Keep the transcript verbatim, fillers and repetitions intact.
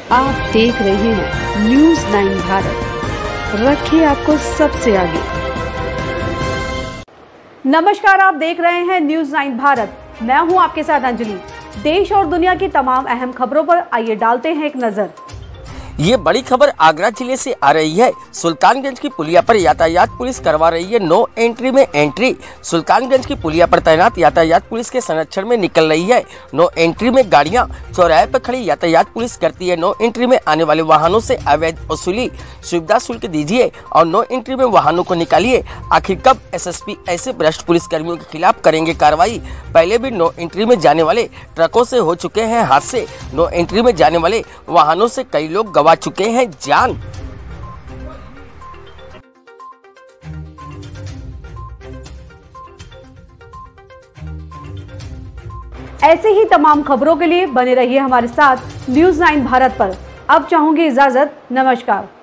आप देख रहे हैं न्यूज नाइन भारत, रखिए आपको सबसे आगे। नमस्कार, आप देख रहे हैं न्यूज नाइन भारत। मैं हूं आपके साथ अंजलि। देश और दुनिया की तमाम अहम खबरों पर आइए डालते हैं एक नजर। ये बड़ी खबर आगरा जिले से आ रही है। सुल्तानगंज की पुलिया पर यातायात पुलिस करवा रही है नो एंट्री में एंट्री। सुल्तानगंज की पुलिया पर तैनात यातायात पुलिस के संरक्षण में निकल रही है नो एंट्री में गाड़ियां। चौराहे पर खड़ी यातायात पुलिस करती है नो एंट्री में आने वाले वाहनों से अवैध वसूली। सुविधा शुल्क दीजिए और नो एंट्री में वाहनों को निकालिए। आखिर कब एसएसपी ऐसे भ्रष्ट पुलिस कर्मियों के खिलाफ करेंगे कार्रवाई? पहले भी नो एंट्री में जाने वाले ट्रकों से हो चुके हैं हादसे। नो एंट्री में जाने वाले वाहनों से कई लोग गवा चुके हैं जान। ऐसे ही तमाम खबरों के लिए बने रहिए हमारे साथ न्यूज नाइन भारत पर। अब चाहूंगी इजाजत, नमस्कार।